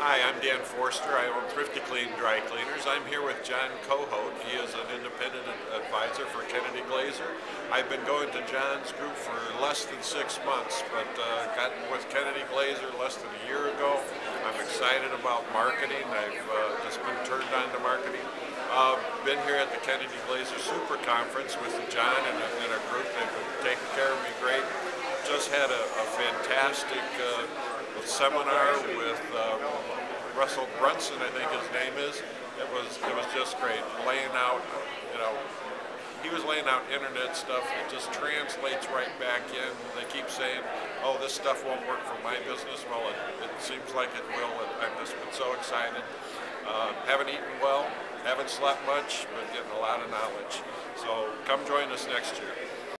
Hi, I'm Dan Forster. I own Thrifty Clean Dry Cleaners. I'm here with John Cohote. He is an independent advisor for Kennedy Glazer. I've been going to John's group for less than 6 months, but got with Kennedy Glazer less than a year ago. I'm excited about marketing. I've just been turned on to marketing. Been here at the Kennedy Glazer Super Conference with John and a group. They've been taking care of me great. Just had a fantastic seminar with Russell Brunson, I think his name is. It was just great. Laying out, he was laying out internet stuff. It just translates right back in. They keep saying, "Oh, this stuff won't work for my business." Well, it seems like it will. I've just been so excited. Haven't eaten well, haven't slept much, but getting a lot of knowledge. So come join us next year.